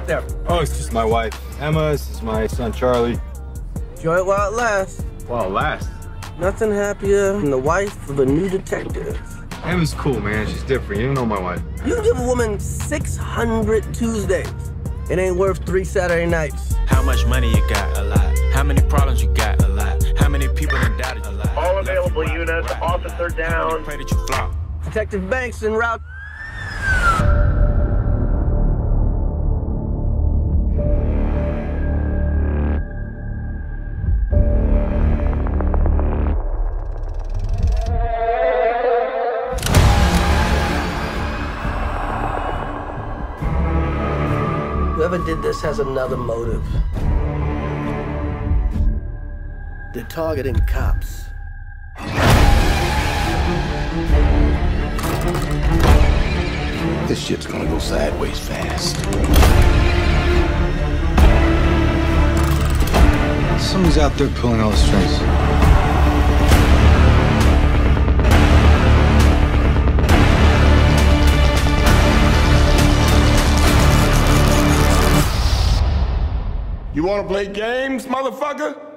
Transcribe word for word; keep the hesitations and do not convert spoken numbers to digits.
got there? Oh, it's just my wife, Emma. This is my son, Charlie. Enjoy it while it lasts. While it lasts. Nothing happier than the wife of a new detective. Emma's cool, man. She's different. You don't know my wife. You give a woman six hundred Tuesdays. It ain't worth three Saturday nights. How much money you got? A lot. How many problems you got? A lot. How many people that doubted? A lot. All available units, officer down. Pray that you flop. Detective Banks en route. Whoever did this has another motive. They're targeting cops. This shit's gonna go sideways fast. Someone's out there pulling all the strings. You wanna play games, motherfucker?